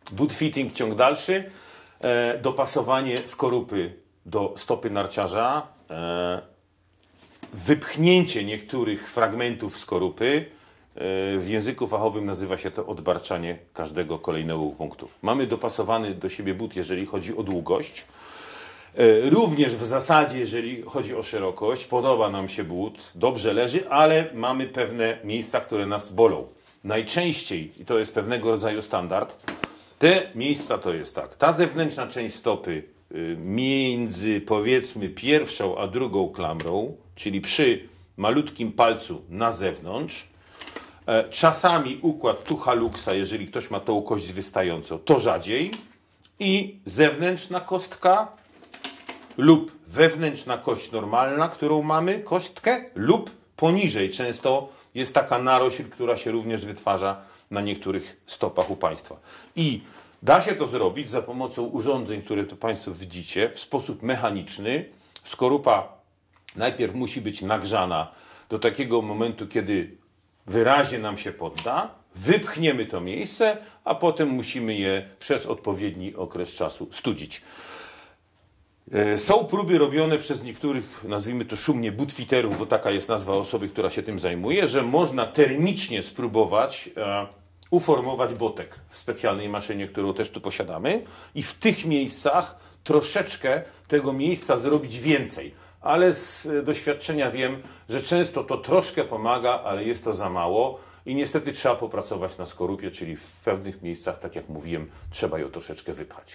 Boot fitting, ciąg dalszy, dopasowanie skorupy do stopy narciarza, wypchnięcie niektórych fragmentów skorupy. W języku fachowym nazywa się to odbarczanie każdego kolejnego punktu. Mamy dopasowany do siebie but, jeżeli chodzi o długość. Również w zasadzie, jeżeli chodzi o szerokość, podoba nam się but, dobrze leży, ale mamy pewne miejsca, które nas bolą. Najczęściej, i to jest pewnego rodzaju standard, te miejsca to jest tak, ta zewnętrzna część stopy między powiedzmy pierwszą a drugą klamrą, czyli przy malutkim palcu na zewnątrz, czasami układ tucha luxa, jeżeli ktoś ma tą kość wystającą, to rzadziej, i zewnętrzna kostka lub wewnętrzna kość normalna, którą mamy, kostkę, lub poniżej. Często jest taka narośl, która się również wytwarza na niektórych stopach u Państwa. I da się to zrobić za pomocą urządzeń, które tu Państwo widzicie, w sposób mechaniczny. Skorupa najpierw musi być nagrzana do takiego momentu, kiedy wyraźnie nam się podda, wypchniemy to miejsce, a potem musimy je przez odpowiedni okres czasu studzić. Są próby robione przez niektórych, nazwijmy to szumnie, butfiterów, bo taka jest nazwa osoby, która się tym zajmuje, że można termicznie spróbować uformować botek w specjalnej maszynie, którą też tu posiadamy, i w tych miejscach troszeczkę tego miejsca zrobić więcej. Ale z doświadczenia wiem, że często to troszkę pomaga, ale jest to za mało i niestety trzeba popracować na skorupie, czyli w pewnych miejscach, tak jak mówiłem, trzeba ją troszeczkę wypchać.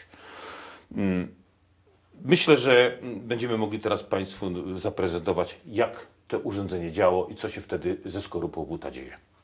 Myślę, że będziemy mogli teraz Państwu zaprezentować, jak to urządzenie działa i co się wtedy ze skorupą buta dzieje.